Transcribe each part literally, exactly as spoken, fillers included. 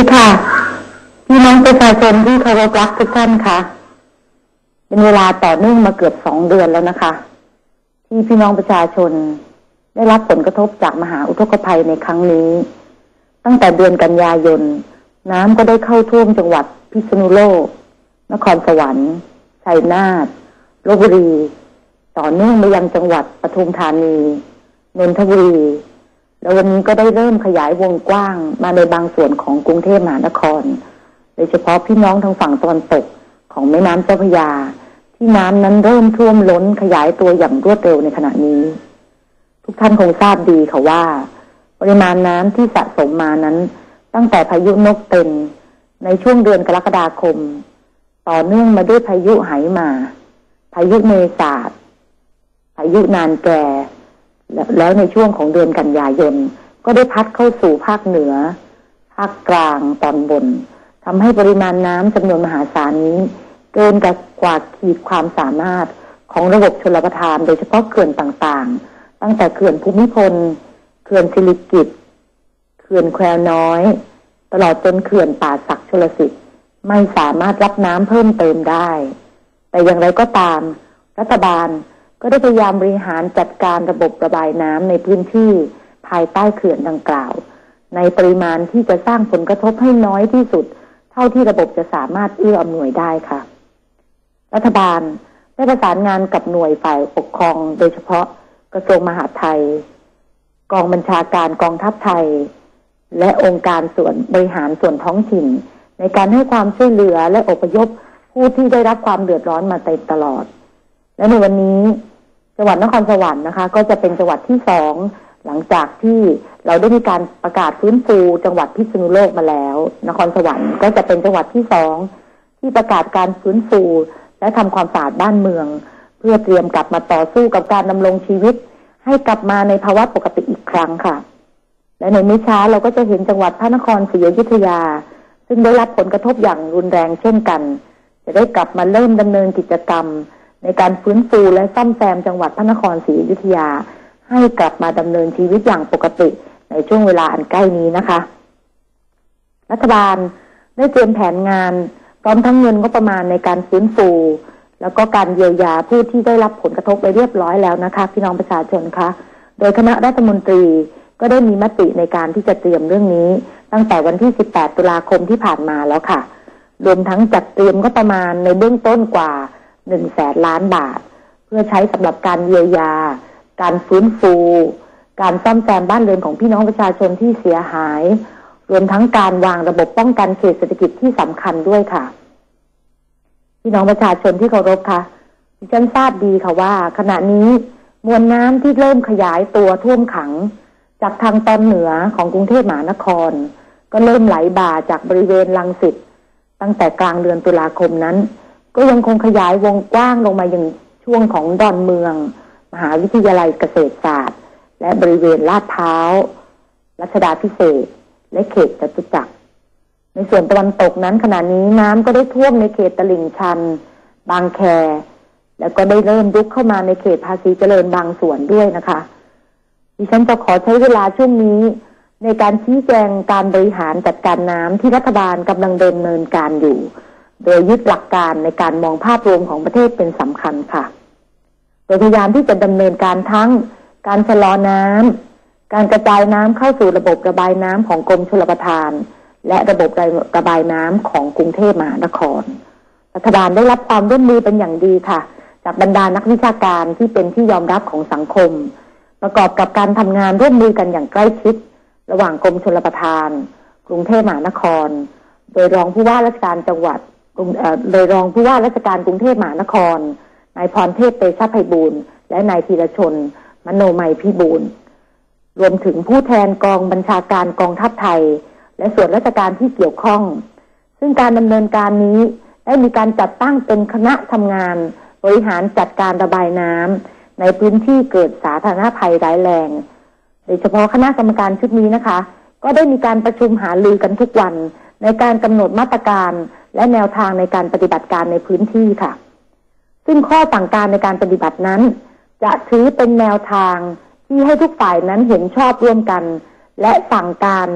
ค่ะพี่น้องประชาชนที่เคารพรักทุกท่านค่ะเป็นเวลาต่อเนื่องมาเกือบสองเดือนแล้วนะคะที่พี่น้องประชาชนได้รับผลกระทบจากมหาอุทกภัยในครั้งนี้ตั้งแต่เดือนกันยายนน้ำก็ได้เข้าท่วมจังหวัดพิษณุโลกนครสวรรค์ชัยนาทลพบุรีต่อเนื่องไปยังจังหวัดปทุมธานีนนทบุรีแล้ววันนี้ก็ได้เริ่มขยายวงกว้างมาในบางส่วนของกรุงเทพมหานครโดยเฉพาะพี่น้องทางฝั่งตะวันตกของแม่น้ำเจ้าพระยาที่น้ำนั้นเริ่มท่วมล้นขยายตัวอย่างรวดเร็วในขณะนี้ทุกท่านคงทราบดีค่ะว่าปริมาณน้ำที่สะสมมานั้นตั้งแต่พายุนกเต็นในช่วงเดือนกรกฎาคมต่อเนื่องมาด้วยพายุไหหมาพายุเมษาพายุนานแกแล้วในช่วงของเดือนกันยายนก็ได้พัดเข้าสู่ภาคเหนือภาคกลางตอนบนทำให้ปริมาณน้ำจำนวนมหาศาลนี้เกินกว่าขีดความสามารถของระบบชลประทานโดยเฉพาะเขื่อนต่างๆตั้งแต่เขื่อนภูมิพลเขื่อนสิริกิติ์เขื่อนแควน้อยตลอดจนเขื่อนป่าสักชลสิทธิ์ไม่สามารถรับน้ำเพิ่มเติมได้แต่อย่างไรก็ตามรัฐบาลก็ได้พยายามบริหารจัดการระบบระบายน้ำในพื้นที่ภายใต้เขื่อนดังกล่าวในปริมาณที่จะสร้างผลกระทบให้น้อยที่สุดเท่าที่ระบบจะสามารถเอื้ออำนวยได้ค่ะรัฐบาลได้ประสานงานกับหน่วยฝ่ายปกครองโดยเฉพาะกระทรวงมหาดไทยกองบัญชาการกองทัพไทยและองค์การส่วนบริหารส่วนท้องถิ่นในการให้ความช่วยเหลือและอพยพผู้ที่ได้รับความเดือดร้อนมาตลอดและในวันนี้จังหวัดนครสวรรค์นะคะก็จะเป็นจังหวัดที่สองหลังจากที่เราได้มีการประกาศฟื้นฟูจังหวัดพิษณุโลกมาแล้วนครสวรรค์ก็จะเป็นจังหวัดที่สองที่ประกาศการฟื้นฟูและทำความสะอาดบ้านเมืองเพื่อเตรียมกลับมาต่อสู้กับการดำรงชีวิตให้กลับมาในภาวะปกติอีกครั้งค่ะและในไม่ช้าเราก็จะเห็นจังหวัดพระนครศรีอยุธยาซึ่งได้รับผลกระทบอย่างรุนแรงเช่นกันจะได้กลับมาเริ่มดำเนินกิจกรรมในการฟื้นฟูและซ่อมแซมจังหวัดพระนครศรีอยุธยาให้กลับมาดำเนินชีวิตอย่างปกติในช่วงเวลาอันใกล้นี้นะคะรัฐบาลได้เตรียมแผนงานพร้อมทั้งเงินงบประมาณในการฟื้นฟูแล้วก็การเยียวยาผู้ที่ได้รับผลกระทบไปเรียบร้อยแล้วนะคะพี่น้องประชาชนคะโดยคณะรัฐมนตรีก็ได้มีมติในการที่จะเตรียมเรื่องนี้ตั้งแต่วันที่สิบแปดตุลาคมที่ผ่านมาแล้วค่ะรวมทั้งจัดเตรียมงบประมาณในเบื้องต้นกว่าหนึ่งแสนล้านบาทเพื่อใช้สำหรับการเยียวยาการฟื้นฟูการซ่อมแซมบ้านเรือนของพี่น้องประชาชนที่เสียหายรวมทั้งการวางระบบป้องกันเขตเศรษฐกิจที่สำคัญด้วยค่ะพี่น้องประชาชนที่เคารพค่ะดิฉันทราบดีค่ะว่าขณะนี้มวลน้ำที่เริ่มขยายตัวท่วมขังจากทางตอนเหนือของกรุงเทพมหานครก็เริ่มไหลบ่าจากบริเวณรังสิตตั้งแต่กลางเดือนตุลาคมนั้นก็ยังคงขยายวงกว้างลงมาอย่างช่วงของดอนเมืองมหาวิทยาลัยเกษตรศาสตร์และบริเวณลาดพร้าวรัชดาภิเษกและเขตจตุจักรในส่วนตะวันตกนั้นขณะนี้น้ำก็ได้ท่วมในเขตตลิ่งชันบางแคแล้วก็ได้เริ่มรุกเข้ามาในเขตภาษีเจริญบางส่วนด้วยนะคะดิฉันจะขอใช้เวลาช่วงนี้ในการชี้แจงการบริหารจัดการน้ำที่รัฐบาลกำลังดำเนินการอยู่โดยยึดหลักการในการมองภาพรวมของประเทศเป็นสำคัญค่ะโดยพยายามที่จะดำเนินการทั้งการชะลอน้ำการกระจายน้ำเข้าสู่ระบบระบายน้ำของกรมชลประทานและระบบระบายน้ำของกรุงเทพมหานครรัฐบาลได้รับความร่วมมือเป็นอย่างดีค่ะจากบรรดานักวิชาการที่เป็นที่ยอมรับของสังคมประกอบกับการทำงานร่วมมือกันอย่างใกล้ชิดระหว่างกรมชลประทานกรุงเทพมหานครโดยรองผู้ว่าราชการจังหวัดโดยรองผู้ว่าราชการกรุงเทพมหานครนายพรเทพเตชะไพบูลย์และนายธีรชนมโนมัยพิบูลย์รวมถึงผู้แทนกองบัญชาการกองทัพไทยและส่วนราชการที่เกี่ยวข้องซึ่งการดำเนินการนี้ได้มีการจัดตั้งเป็นคณะทำงานบริหารจัดการระบายน้ำในพื้นที่เกิดสาธารณภัยร้ายแรงโดยเฉพาะคณะกรรมการชุดนี้นะคะก็ได้มีการประชุมหารือกันทุกวันในการกำหนดมาตรการและแนวทางในการปฏิบัติการในพื้นที่ค่ะซึ่งข้อสั่งการในการปฏิบัตินั้นจะถือเป็นแนวทางที่ให้ทุกฝ่ายนั้นเห็นชอบร่วมกันและสั่งการ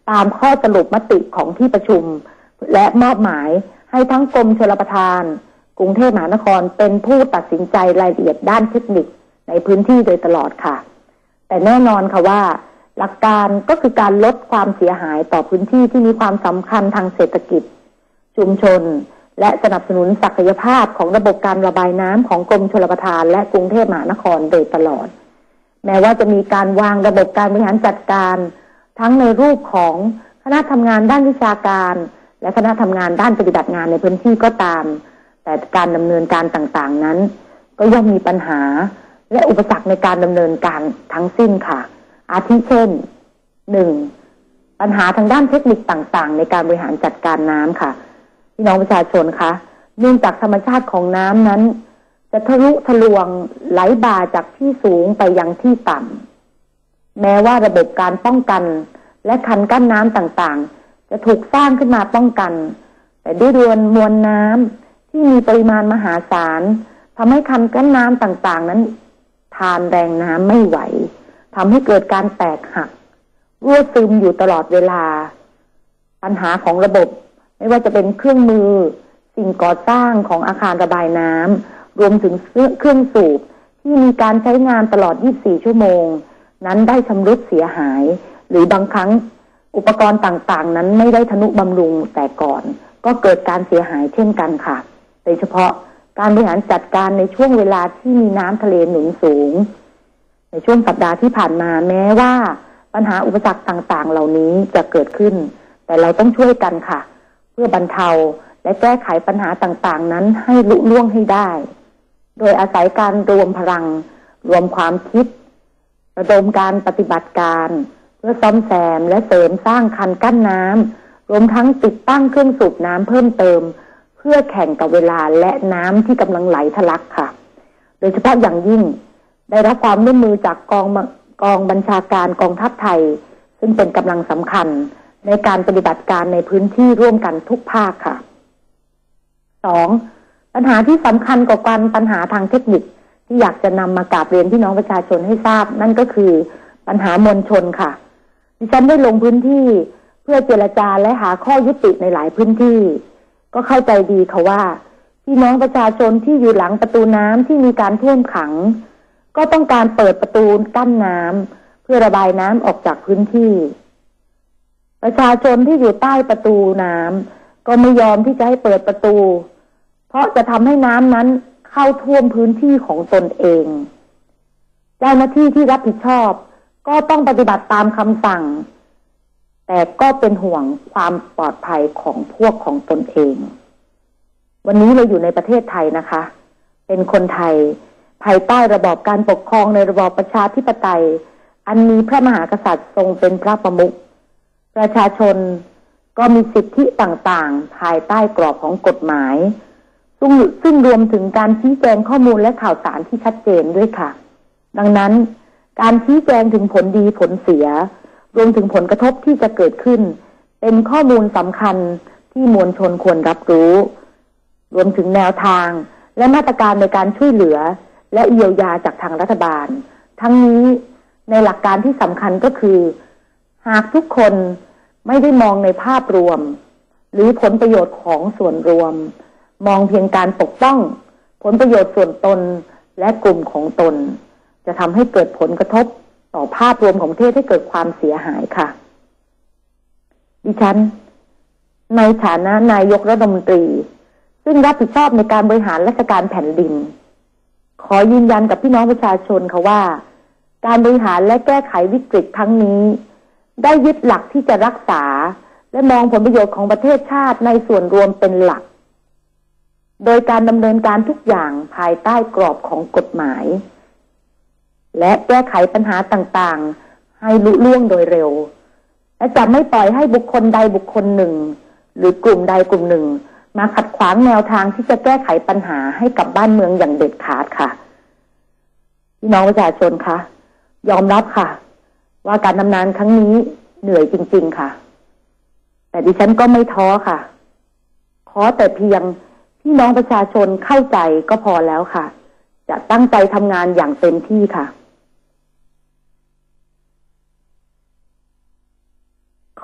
ตามข้อสรุปมติของที่ประชุมและมอบหมายให้ทั้งกรมชลประทานกรุงเทพมหานครเป็นผู้ตัดสินใจรายละเอียดด้านเทคนิคในพื้นที่โดยตลอดค่ะแต่แน่นอนค่ะว่าหลักการก็คือการลดความเสียหายต่อพื้นที่ที่มีความสำคัญทางเศรษฐกิจชุมชนและสนับสนุนศักยภาพของระบบการระบายน้ำของกรมชลประทานและกรุงเทพมหานครโดยตลอดแม้ว่าจะมีการวางระบบการบริหารจัดการทั้งในรูปของคณะทำงานด้านวิชาการและคณะทำงานด้านปฏิบัติงานในพื้นที่ก็ตามแต่การดำเนินการต่างๆนั้นก็ย่อมมีปัญหาและอุปสรรคในการดำเนินการทั้งสิ้นค่ะอาทิเช่น หนึ่ง ปัญหาทางด้านเทคนิคต่างๆในการบริหารจัดการน้ำค่ะพี่น้องประชาชนคะเนื่องจากธรรมชาติของน้ำนั้นจะทะลุทะลวงไหลบ่าจากที่สูงไปยังที่ต่ำแม้ว่าระบบการป้องกันและคันกั้นน้ำต่างๆจะถูกสร้างขึ้นมาป้องกันแต่ด้วยดวนมวลน้ำที่มีปริมาณมหาศาลทำให้คันกั้นน้ำต่างๆนั้นทานแรงน้ำไม่ไหวทำให้เกิดการแตกหักรั่วซึมอยู่ตลอดเวลาปัญหาของระบบไม่ว่าจะเป็นเครื่องมือสิ่งก่อสร้างของอาคารระบายน้ำรวมถึงเครื่องสูบที่มีการใช้งานตลอดยี่สิบสี่ชั่วโมงนั้นได้ชำรุดเสียหายหรือบางครั้งอุปกรณ์ต่างๆนั้นไม่ได้ทนุบำรุงแต่ก่อนก็เกิดการเสียหายเช่นกันค่ะโดยเฉพาะการบริหารจัดการในช่วงเวลาที่มีน้ำทะเลหนุนสูงในช่วงสัปดาห์ที่ผ่านมาแม้ว่าปัญหาอุปสรรคต่างๆเหล่านี้จะเกิดขึ้นแต่เราต้องช่วยกันค่ะเพื่อบรรเทาและแก้ไขปัญหาต่างๆนั้นให้ลุล่วงให้ได้โดยอาศัยการรวมพลังรวมความคิดระดมการปฏิบัติการเพื่อซ่อมแซมและเสริมสร้างคันกั้นน้ำรวมทั้งติดตั้งเครื่องสูบน้ำเพิ่มเติมเพื่อแข่งกับเวลาและน้ำที่กำลังไหลทะลักค่ะโดยเฉพาะอย่างยิ่งได้รับความร่วมมือจากกองกองบัญชาการกองทัพไทยซึ่งเป็นกำลังสำคัญในการปฏิบัติการในพื้นที่ร่วมกันทุกภาคค่ะ สอง ปัญหาที่สำคัญกว่าการปัญหาทางเทคนิคที่อยากจะนำมากราบเรียนพี่น้องประชาชนให้ทราบนั่นก็คือปัญหามวลชนค่ะดิฉันได้ลงพื้นที่เพื่อเจรจาและหาข้อยุติในหลายพื้นที่ก็เข้าใจดีค่ะว่าพี่น้องประชาชนที่อยู่หลังประตูน้ำที่มีการท่วมขังก็ต้องการเปิดประตูกั้นน้ำเพื่อระบายน้ำออกจากพื้นที่ประชาชนที่อยู่ใต้ประตูน้ำก็ไม่ยอมที่จะให้เปิดประตูเพราะจะทำให้น้ำนั้นเข้าท่วมพื้นที่ของตนเองเจ้าหน้าที่ที่รับผิดชอบก็ต้องปฏิบัติตามคำสั่งแต่ก็เป็นห่วงความปลอดภัยของพวกของตนเองวันนี้เราอยู่ในประเทศไทยนะคะเป็นคนไทยภายใต้ระบอบการปกครองในระบอบประชาธิปไตยอันมีพระมหากษัตริย์ทรงเป็นพระประมุขประชาชนก็มีสิทธิต่างๆภายใต้กรอบของกฎหมายซึ่งซึ่งรวมถึงการชี้แจงข้อมูลและข่าวสารที่ชัดเจนด้วยค่ะดังนั้นการชี้แจงถึงผลดีผลเสียรวมถึงผลกระทบที่จะเกิดขึ้นเป็นข้อมูลสำคัญที่มวลชนควรรับรู้รวมถึงแนวทางและมาตรการในการช่วยเหลือและเยียวยาจากทางรัฐบาลทั้งนี้ในหลักการที่สำคัญก็คือหากทุกคนไม่ได้มองในภาพรวมหรือผลประโยชน์ของส่วนรวมมองเพียงการปกป้องผลประโยชน์ส่วนตนและกลุ่มของตนจะทำให้เกิดผลกระทบต่อภาพรวมของประเทศให้เกิดความเสียหายค่ะดิฉันในฐานะนายกรัฐมนตรีซึ่งรับผิดชอบในการบริหารราชการแผ่นดินขอยืนยันกับพี่น้องประชาชนค่ะว่าการบริหารและแก้ไขวิกฤตครั้งนี้ได้ยึดหลักที่จะรักษาและมองผลประโยชน์ของประเทศชาติในส่วนรวมเป็นหลักโดยการดำเนินการทุกอย่างภายใต้กรอบของกฎหมายและแก้ไขปัญหาต่างๆให้ลุล่วงโดยเร็วและจะไม่ปล่อยให้บุคคลใดบุคคลหนึ่งหรือกลุ่มใดกลุ่มหนึ่งมาขัดขวางแนวทางที่จะแก้ไขปัญหาให้กับบ้านเมืองอย่างเด็ดขาดค่ะพี่น้องประชาชนคะยอมรับค่ะว่าการดำเนินงานครั้งนี้เหนื่อยจริงๆค่ะแต่ดิฉันก็ไม่ท้อค่ะขอแต่เพียงพี่น้องประชาชนเข้าใจก็พอแล้วค่ะจะตั้งใจทำงานอย่างเต็มที่ค่ะข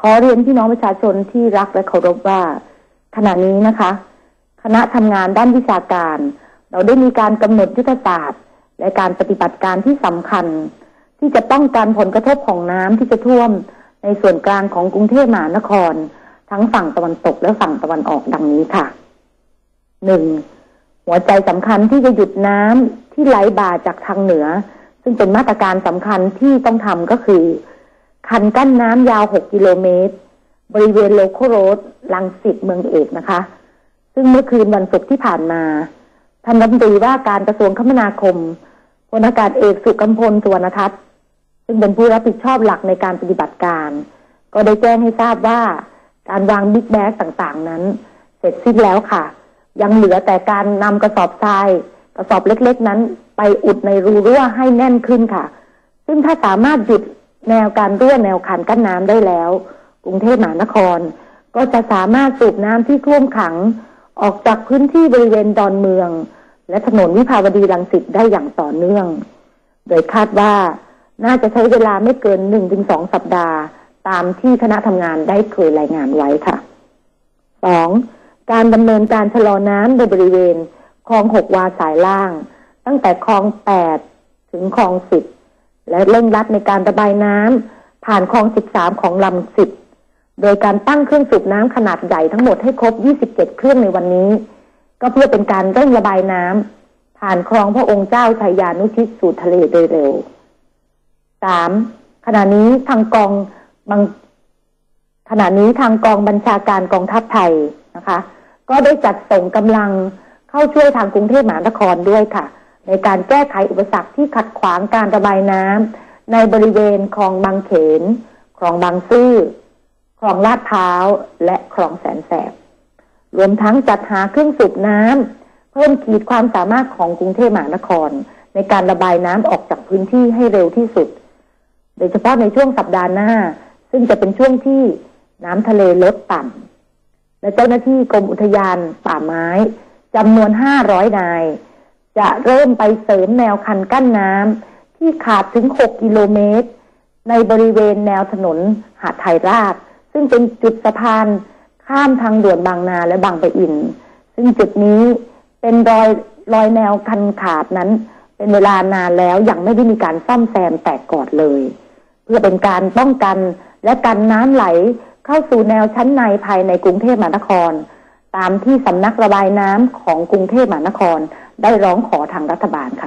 อเรียนพี่น้องประชาชนที่รักและเคารพว่าขณะนี้นะคะคณะทำงานด้านวิชาการเราได้มีการกำหนดยุทธศาสตร์และการปฏิบัติการที่สำคัญที่จะป้องกันผลกระทบของน้ำที่จะท่วมในส่วนกลางของกรุงเทพมหานครทั้งฝั่งตะวันตกและฝั่งตะวันออกดังนี้ค่ะหนึ่งหัวใจสำคัญที่จะหยุดน้ำที่ไหลบ่าจากทางเหนือซึ่งเป็นมาตรการสำคัญที่ต้องทำก็คือคันกั้นน้ำยาวหกกิโลเมตรบริเวณโลคอลโรดรังสิตเมืองเอกนะคะซึ่งเมื่อคืนวันศุกร์ที่ผ่านมาท่านรัฐมนตรีว่าการกระทรวงคมนาคมพลอากาศเอกสุกำพลสุวรรณทัศน์ซึ่งเป็นผู้รับผิดชอบหลักในการปฏิบัติการก็ได้แจ้งให้ทราบว่าการวางบิ๊กแบกต่างๆนั้นเสร็จสิ้นแล้วค่ะยังเหลือแต่การนำกระสอบทรายกระสอบเล็กๆนั้นไปอุดในรูรั่วให้แน่นขึ้นค่ะซึ่งถ้าสามารถหยุดแนวการรั่วแนวคันกั้นน้ำได้แล้วกรุงเทพมหานครก็จะสามารถสูบน้ำที่ท่วมขังออกจากพื้นที่บริเวณดอนเมืองและถนนวิภาวดีรังสิตได้อย่างต่อเนื่องโดยคาดว่าน่าจะใช้เวลาไม่เกิน หนึ่งถึงสอง สัปดาห์ตามที่คณะทำงานได้เคยรายงานไว้ค่ะ สอง. การดำเนินการชะลอน้ำในบริเวณคลองหกวาสายล่างตั้งแต่คลองแปดถึงคลองสิบและเร่งรัดในการระบายน้ำผ่านคลองสิบสามของลำสิบโดยการตั้งเครื่องสูบน้ำขนาดใหญ่ทั้งหมดให้ครบยี่สิบเจ็ดเครื่องในวันนี้ก็เพื่อเป็นการเร่งระบายน้ำผ่านคลองพระองค์เจ้าชัยยานุทิศสู่ทะเลโดยเร็ว สาม. ขณะนี้ทางกองบังขณะนี้ทางกองบัญชาการกองทัพไทยนะคะก็ได้จัดส่งกำลังเข้าช่วยทางกรุงเทพมหานครด้วยค่ะในการแก้ไขอุปสรรคที่ขัดขวางการระบายน้ำในบริเวณคลองบางเขนคลองบางซื่อคลองลาดพร้าวและคลองแสนแสบรวมทั้งจัดหาเครื่องสูบน้ำเพิ่มขีดความสามารถของกรุงเทพมหานครในการระบายน้ำออกจากพื้นที่ให้เร็วที่สุดโดยเฉพาะในช่วงสัปดาห์หน้าซึ่งจะเป็นช่วงที่น้ำทะเลลดต่ำและเจ้าหน้าที่กรมอุทยานป่าไม้จำนวนห้าร้อยนายจะเริ่มไปเสริมแนวคันกั้นน้ำที่ขาดถึงหกกิโลเมตรในบริเวณแนวถนนหาดไทยราชซึ่งเป็นจุดสะพานข้ามทางด่วนบางนาและบางปะอินซึ่งจุดนี้เป็นรอยรอยแนวคันขาดนั้นเป็นเวลานานแล้วยังไม่ได้มีการซ่อมแซมแตกกอดเลยเพื่อเป็นการป้องกันและกันน้ำไหลเข้าสู่แนวชั้นในภายในกรุงเทพมหานครตามที่สำนักระบายน้ำของกรุงเทพมหานครได้ร้องขอทางรัฐบาลค่ะ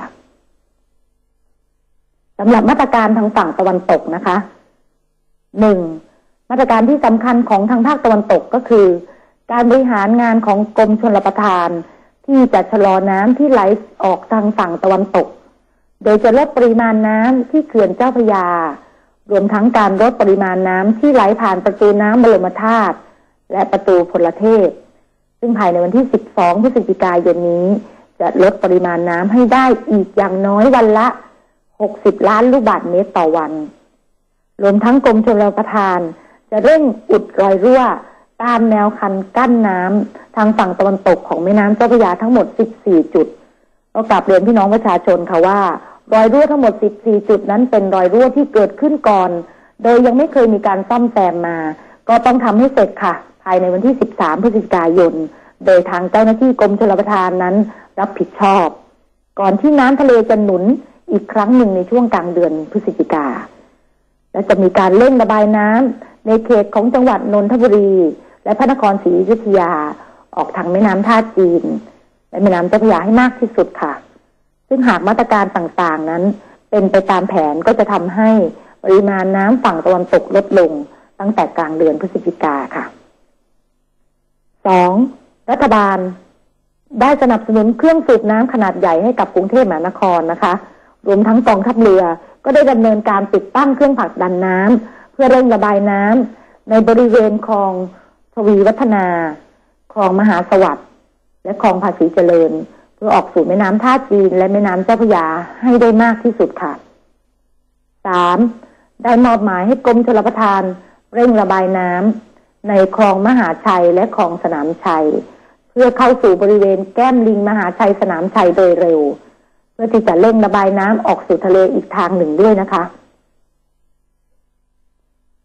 สำหรับมาตรการทางฝั่งตะวันตกนะคะหนึ่งมาตรการที่สำคัญของทางภาคตะวันตกก็คือการบริหารงานของกรมชลประทานที่จะชะลอน้ำที่ไหลออกทางฝั่งตะวันตกโดยจะลดปริมาณน้ำที่เขื่อนเจ้าพระยารวมทั้งการลดปริมาณน้ำที่ไหลผ่านประตูน้ำบรมธาตุและประตูพลเทพซึ่งภายในวันที่สิบสองพฤศจิกายนนี้จะลดปริมาณน้ำให้ได้อีกอย่างน้อยวันละหกสิบล้านลูกบาศก์เมตรต่อวันรวมทั้งกรมชลประทานจะเร่งอุดรอยรั่วตามแนวคันกั้นน้ำทางฝั่งตะวันตกของแม่น้ำเจ้าพระยาทั้งหมดสิบสี่จุดก็กลับเรียนพี่น้องประชาชนค่ะว่ารอยรั่วทั้งหมดสิบสี่จุดนั้นเป็นรอยรั่วที่เกิดขึ้นก่อนโดยยังไม่เคยมีการซ่อมแซมมาก็ต้องทำให้เสร็จค่ะภายในวันที่สิบสามพฤศจิกายนโดยทางเจ้าหน้าที่กรมชลประทานนั้นรับผิดชอบก่อนที่น้ำทะเลจะหนุนอีกครั้งหนึ่งในช่วงกลางเดือนพฤศจิกาและจะมีการเร่งระบายน้ำในเขตของจังหวัดนนทบุรีและพระนครศรีอยุธยาออกทางแม่น้ำท่าจีนและแม่น้ำเจ้าพระยาให้มากที่สุดค่ะซึ่งหากมาตรการต่างๆนั้นเป็นไปตามแผนก็จะทำให้ปริมาณน้ำฝั่งตะวันตกลดลงตั้งแต่กลางเดือนพฤศจิกาค่ะ สอง. รัฐบาลได้สนับสนุนเครื่องสูบน้ำขนาดใหญ่ให้กับกรุงเทพมหานครนะคะรวมทั้งกองทัพเรือก็ได้ดำเนินการติดตั้งเครื่องผลักดันน้ำเพื่อเร่งระบายน้ำในบริเวณคลองทวีวัฒนาคลองมหาสวัสดิ์และคลองภาษีเจริญเพื่อออกสู่แม่น้ำท่าจีนและแม่น้ำเจ้าพระยาให้ได้มากที่สุดค่ะ สาม. ได้มอบหมายให้กรมชลประทานเร่งระบายน้ำในคลองมหาชัยและคลองสนามชัยเพื่อเข้าสู่บริเวณแก้มลิงมหาชัยสนามชัยโดยเร็วเพื่อที่จะเร่งระบายน้ำออกสู่ทะเลอีกทางหนึ่งด้วยนะคะ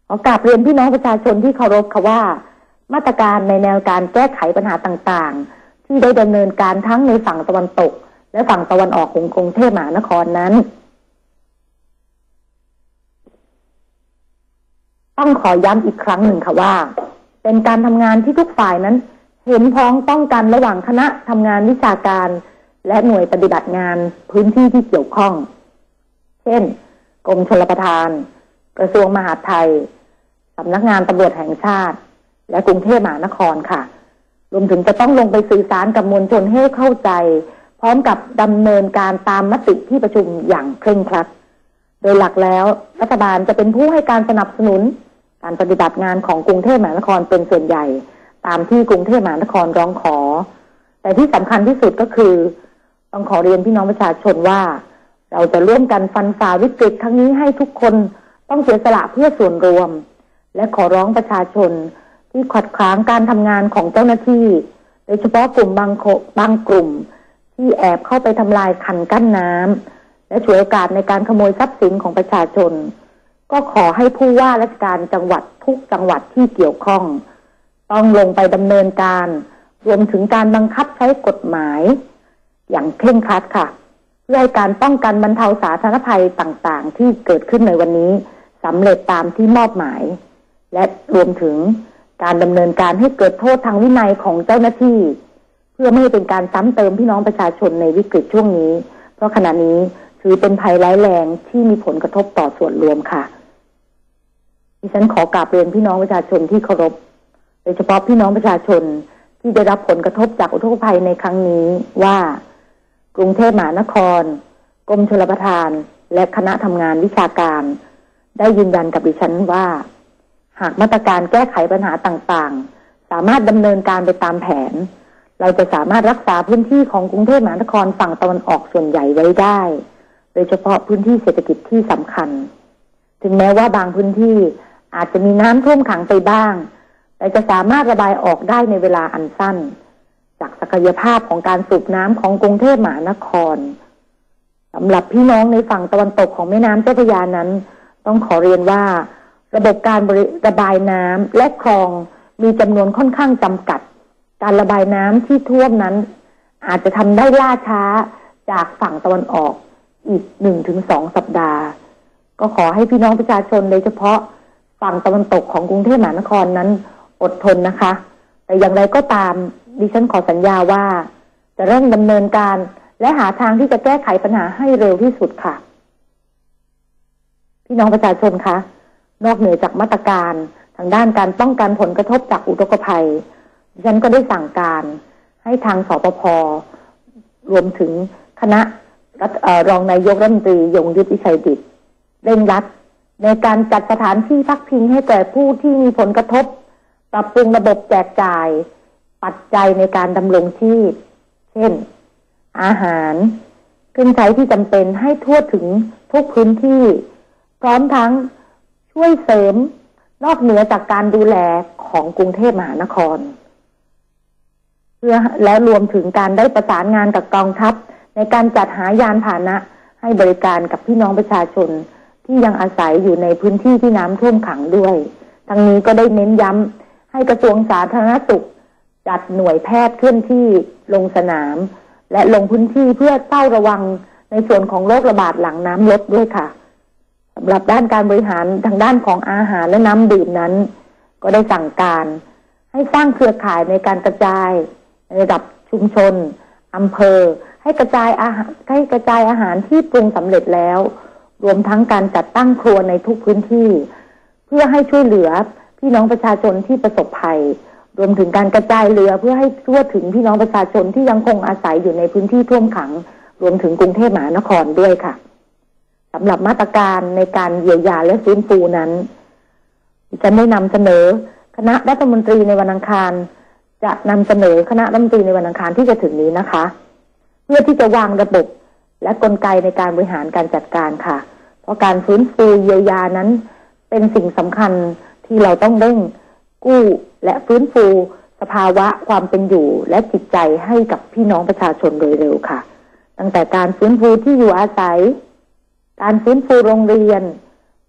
ขอกราบเรียนพี่น้องประชาชนที่เคารพค่ะว่ามาตรการในแนวการแก้ไขปัญหาต่างๆที่ได้ดำเนินการทั้งในฝั่งตะวันตกและฝั่งตะวันออกของกรุงเทพมหานครนั้นต้องขอย้ำอีกครั้งหนึ่งค่ะว่าเป็นการทำงานที่ทุกฝ่ายนั้นเห็นพ้องต้องกันระหว่างคณะทำงานวิชาการและหน่วยปฏิบัติงานพื้นที่ที่เกี่ยวข้องเช่นกรมชลประทานกระทรวงมหาดไทยสำนักงานตำรวจแห่งชาติและกรุงเทพมหานครค่ะรวมถึงจะต้องลงไปสื่อสารกับมวลชนให้เข้าใจพร้อมกับดำเนินการตามมติที่ประชุมอย่างเคร่งครัดโดยหลักแล้วรัฐบาลจะเป็นผู้ให้การสนับสนุนการปฏิบัติงานของกรุงเทพมหานครเป็นส่วนใหญ่ตามที่กรุงเทพมหานครร้องขอแต่ที่สำคัญที่สุดก็คือต้องขอเรียนพี่น้องประชาชนว่าเราจะร่วมกันฟันฝ่าวิกฤตครั้งนี้ให้ทุกคนต้องเสียสละเพื่อส่วนรวมและขอร้องประชาชนที่ขัดขวางการทำงานของเจ้าหน้าที่โดยเฉพาะกลุ่มบางบางกลุ่มที่แอบเข้าไปทำลายคันกั้นน้ำและฉวยโอกาสในการขโมยทรัพย์สินของประชาชนก็ขอให้ผู้ว่าราชการจังหวัดทุกจังหวัดที่เกี่ยวข้องต้องลงไปดำเนินการรวมถึงการบังคับใช้กฎหมายอย่างเคร่งครัดค่ะเพื่อให้การป้องกันบรรเทาสาธารณภัยต่างๆที่เกิดขึ้นในวันนี้สำเร็จตามที่มอบหมายและรวมถึงการดำเนินการให้เกิดโทษทางวินัยของเจ้าหน้าที่เพื่อไม่ให้เป็นการซ้ำเติมพี่น้องประชาชนในวิกฤตช่วงนี้เพราะขณะนี้ถือเป็นภัยร้ายแรงที่มีผลกระทบต่อส่วนรวมค่ะดิฉันขอกราบเรียนพี่น้องประชาชนที่เคารพโดยเฉพาะพี่น้องประชาชนที่ได้รับผลกระทบจากอุทกภัยในครั้งนี้ว่ากรุงเทพมหานครกรมชลประทานและคณะทำงานวิชาการได้ยืนยันกับดิฉันว่าหากมาตรการแก้ไขปัญหาต่างๆสามารถดำเนินการไปตามแผนเราจะสามารถรักษาพื้นที่ของกรุงเทพมหานครฝั่งตะวันออกส่วนใหญ่ไว้ได้โดยเฉพาะพื้นที่เศรษฐกิจที่สำคัญถึงแม้ว่าบางพื้นที่อาจจะมีน้ำท่วมขังไปบ้างแต่จะสามารถระบายออกได้ในเวลาอันสั้นจากศักยภาพของการสูบน้ำของกรุงเทพมหานครสำหรับพี่น้องในฝั่งตะวันตกของแม่น้ำเจ้าพระยานั้นต้องขอเรียนว่าระบบการระบายน้ำและคลองมีจำนวนค่อนข้างจำกัดการระบายน้ำที่ท่วมนั้นอาจจะทำได้ล่าช้าจากฝั่งตะวันออกอีกหนึ่งถึงสองสัปดาห์ก็ขอให้พี่น้องประชาชนโดยเฉพาะฝั่งตะวันตกของกรุงเทพมหานครนั้นอดทนนะคะแต่อย่างไรก็ตามดิฉันขอสัญญาว่าจะเร่งดำเนินการและหาทางที่จะแก้ไขปัญหาให้เร็วที่สุดค่ะพี่น้องประชาชนคะนอกเหนือจากมาตรการทางด้านการป้องกันผลกระทบจากอุทกภัยดิฉันก็ได้สั่งการให้ทางสปภ.รวมถึงคณะรองนายกรัฐมนตรียงยุทธวิชัยดิษฐ์เร่งรัดในการจัดสถานที่พักพิงให้แก่ผู้ที่มีผลกระทบปรับปรุงระบบแจกจ่ายปัจจัยในการดำรงชีพเช่นอาหารเครื่องใช้ที่จำเป็นให้ทั่วถึงทุกพื้นที่พร้อมทั้งช่วยเสริมนอกเหนือจากการดูแลของกรุงเทพมหานครเพื่อและรวมถึงการได้ประสานงานกับกองทัพในการจัดหายานพาหนะให้บริการกับพี่น้องประชาชนที่ยังอาศัยอยู่ในพื้นที่ที่น้ำท่วมขังด้วยทั้งนี้ก็ได้เน้นย้ำให้กระทรวงสาธารณสุขจัดหน่วยแพทย์เคลื่อนที่ลงสนามและลงพื้นที่เพื่อเฝ้าระวังในส่วนของโรคระบาดหลังน้ำลดด้วยค่ะสำหรับด้านการบริหารทางด้านของอาหารและน้ำดื่มนั้นก็ได้สั่งการให้สร้างเครือข่ายในการกระจายในระดับชุมชนอำเภอให้กระจายอาหารให้กระจายอาหารที่ปรุงสำเร็จแล้วรวมทั้งการจัดตั้งครัวในทุกพื้นที่เพื่อให้ช่วยเหลือพี่น้องประชาชนที่ประสบภัยรวมถึงการกระจายเรือเพื่อให้ทั่วถึงพี่น้องประชาชนที่ยังคงอาศัยอยู่ในพื้นที่ท่วมขังรวมถึงกรุงเทพมหานครด้วยค่ะสำหรับมาตรการในการเยียวยาและฟื้นฟูนั้นจะได้นำเสนอคณะรัฐมนตรีในวันอังคารจะนำเสนอคณะรัฐมนตรีในวันอังคารที่จะถึงนี้นะคะเพื่อที่จะวางระบบและกลไกในการบริหารการจัดการค่ะเพราะการฟื้นฟูเยียวยานั้นเป็นสิ่งสำคัญที่เราต้องเร่งกู้และฟื้นฟูสภาวะความเป็นอยู่และจิตใจให้กับพี่น้องประชาชนโดยเร็วค่ะตั้งแต่การฟื้นฟูที่อยู่อาศัยการฟื้นฟูโรงเรียน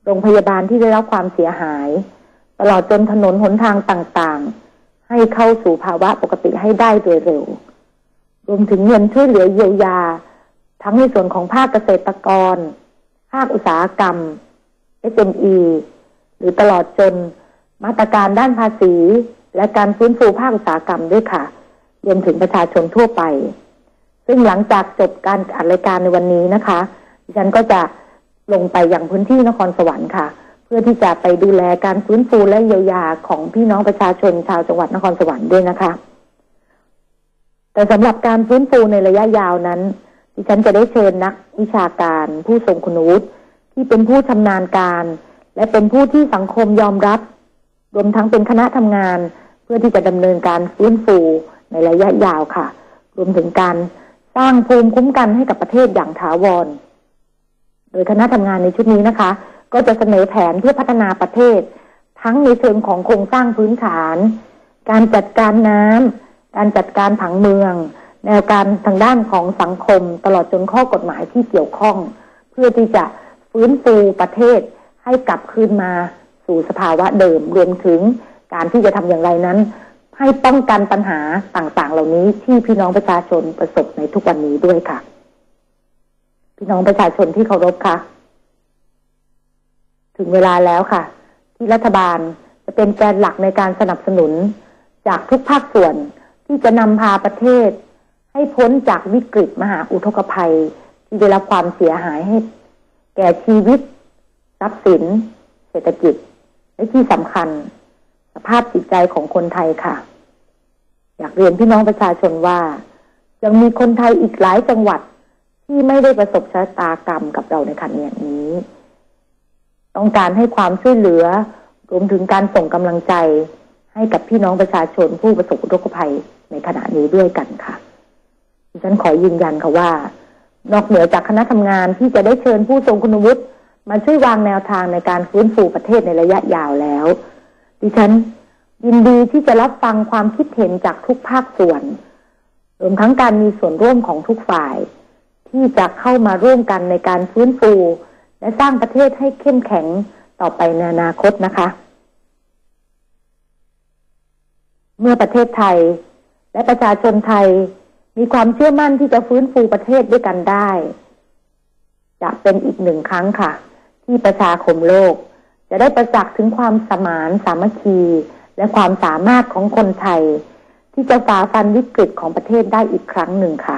โรงพยาบาลที่ได้รับความเสียหายตลอดจนถนนหนทางต่างๆให้เข้าสู่ภาวะปกติให้ได้โดยเร็วรวมถึงเงินช่วยเหลือเยียวยาทั้งในส่วนของภาคเกษตรกรภาคอุตสาหกรรม เอส เอ็ม อี หรือตลอดจนมาตรการด้านภาษีและการฟื้นฟูภาคอุตสาหกรรมด้วยค่ะรวมถึงประชาชนทั่วไปซึ่งหลังจากจบการอัดรายการในวันนี้นะคะดิฉันก็จะลงไปยังพื้นที่นครสวรรค์ค่ะเพื่อที่จะไปดูแลการฟื้นฟูและเยียวยาของพี่น้องประชาชนชาวจังหวัดนครสวรรค์ด้วยนะคะแต่สำหรับการฟื้นฟูในระยะยาวนั้นดิฉันจะได้เชิญนักวิชาการผู้ทรงคุณวุฒิที่เป็นผู้ชำนาญการและเป็นผู้ที่สังคมยอมรับรวมทั้งเป็นคณะทำงานเพื่อที่จะดำเนินการฟื้นฟูในระยะยาวค่ะรวมถึงการสร้างภูมิคุ้มกันให้กับประเทศอย่างถาวรโดยคณะทำงานในชุดนี้นะคะก็จะเสนอแผนเพื่อพัฒนาประเทศทั้งในเชิงของโครงสร้างพื้นฐานการจัดการน้ำการจัดการผังเมืองแนวการทางด้านของสังคมตลอดจนข้อกฎหมายที่เกี่ยวข้องเพื่อที่จะฟื้นฟูประเทศให้กลับคืนมาสู่สภาวะเดิมรวมถึงการที่จะทำอย่างไรนั้นให้ป้องกันปัญหาต่างๆเหล่านี้ที่พี่น้องประชาชนประสบในทุกวันนี้ด้วยค่ะพี่น้องประชาชนที่เคารพค่ะถึงเวลาแล้วค่ะที่รัฐบาลจะเป็นแกนหลักในการสนับสนุนจากทุกภาคส่วนที่จะนำพาประเทศให้พ้นจากวิกฤตมหาอุทกภัยที่ได้รับความเสียหายให้แก่ชีวิตทรัพย์สินเศรษฐกิจและที่สำคัญสภาพจิตใจของคนไทยค่ะอยากเรียนพี่น้องประชาชนว่ายังมีคนไทยอีกหลายจังหวัดที่ไม่ได้ประสบชะตากรรมกับเราในขณะนี้ต้องการให้ความช่วยเหลือรวมถึงการส่งกำลังใจให้กับพี่น้องประชาชนผู้ประสบอุทกภัยในขณะนี้ด้วยกันค่ะดิฉันขอยืนยันค่ะว่านอกเหนือจากคณะทำงานที่จะได้เชิญผู้ทรงคุณวุฒิมาช่วยวางแนวทางในการฟื้นฟูประเทศในระยะยาวแล้วดิฉันยินดีที่จะรับฟังความคิดเห็นจากทุกภาคส่วนรวมทั้งการมีส่วนร่วมของทุกฝ่ายที่จะเข้ามาร่วมกันในการฟื้นฟูและสร้างประเทศให้เข้มแข็งต่อไปในอนาคตนะคะเมื่อประเทศไทยและประชาชนไทยมีความเชื่อมั่นที่จะฟื้นฟูประเทศด้วยกันได้จะเป็นอีกหนึ่งครั้งค่ะที่ประชาคมโลกจะได้ประจักษ์ถึงความสมานสามัคคีและความสามารถของคนไทยที่จะฝ่าฟันวิกฤตของประเทศได้อีกครั้งหนึ่งค่ะ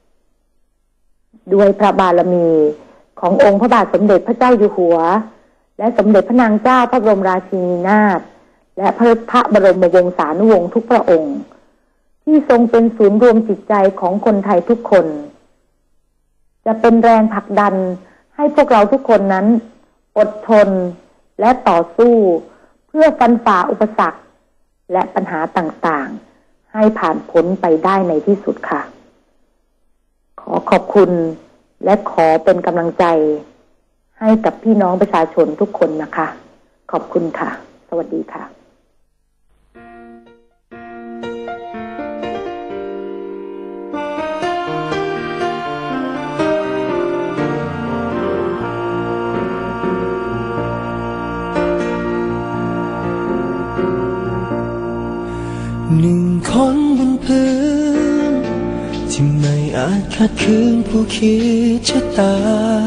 ด้วยพระบารมีขององค์พระบาทสมเด็จพระเจ้าอยู่หัวและสมเด็จพระนางเจ้าพระบรมราชินีนาถและพระบรมวงศานุวงศ์ทุกพระองค์ที่ทรงเป็นศูนย์รวมจิตใจของคนไทยทุกคนจะเป็นแรงผลักดันให้พวกเราทุกคนนั้นอดทนและต่อสู้เพื่อฟันฝ่าอุปสรรคและปัญหาต่างๆให้ผ่านพ้นไปได้ในที่สุดค่ะขอขอบคุณและขอเป็นกำลังใจให้กับพี่น้องประชาชนทุกคนนะคะขอบคุณค่ะสวัสดีค่ะหนึ่งคนบนพื้นที่ไม่อาจขัดขืนผู้คิดชะตา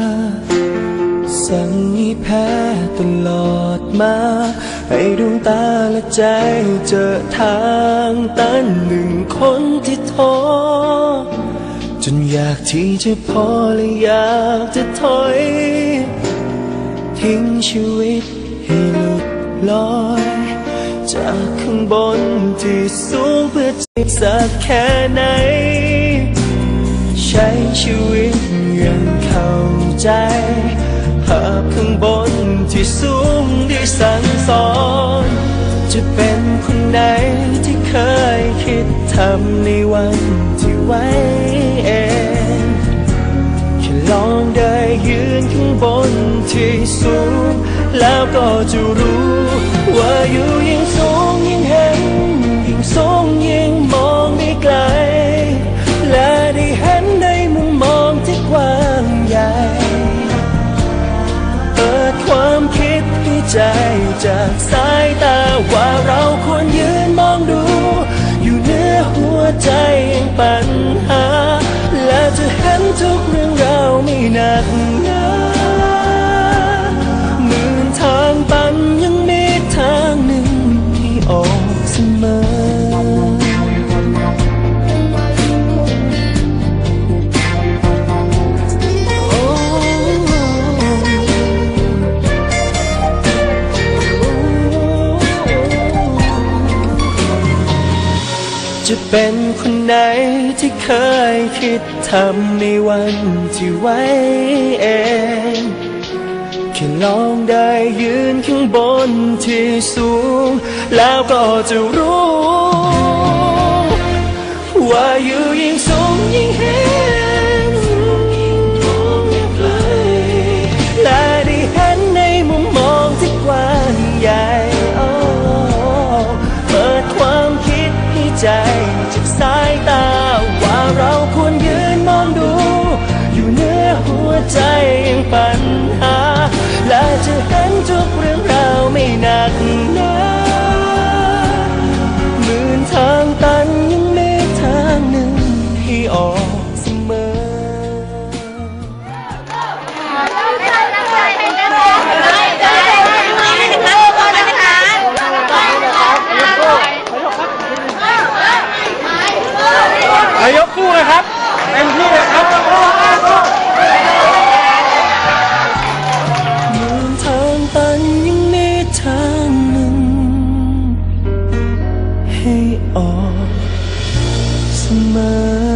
สั่งให้แพ้ตลอดมาให้ดวงตาและใจเจอทางตันหนึ่งคนที่ท้อจนอยากที่จะพอและอยากจะถอยทิ้งชีวิตให้หลุดลอยจากข้างบนที่สูงเพื่อจะสักแค่ไหนใช้ชีวิตอย่างเข้าใจภาพข้างบนที่สูงได้สั่งสอนจะเป็นคนไหนที่เคยคิดทำในวันที่ไว้เองแค่ลองได้ยืนข้างบนที่สูงแล้วก็จะรู้ว่าอยู่ยิ่งสูงยิ่งเห็นยิ่งสูงยิ่งมองได้ไกลและได้เห็นในมุมมองที่กว้างใหญ่เปิดความคิดจากสายตาว่าเราควรยืนมองดูอยู่เหนือหัวใจยังปัญหาและจะเห็นทุกเรื่องราวไม่หนักหนาหมื่นทางตันยังมีทางหนึ่งที่ออกเสมอจะเป็นคนไหนที่เคยคิดทำในวันที่ไว้เองแค่ลองได้ยืนข้างบนที่สูงแล้วก็จะรู้ว่าอยู่ยิ่งสูงยิ่งเห็นและได้เห็นในมุมมองที่กว้างใหญ่เปิดความคิดให้ใจจากสายตาว่าเราควรยืนมองดูอยู่เหนือหัวใจยังปัญหาและจะเห็นทุกเรื่องราวไม่หนักหนาหมื่นทางตันยังมีทางหนึ่งที่ออกเสมอนายกสู้นะครับเต็มที่เลยครับหมื่นทางตันยังมีทางหนึ่งให้ออกเสมอ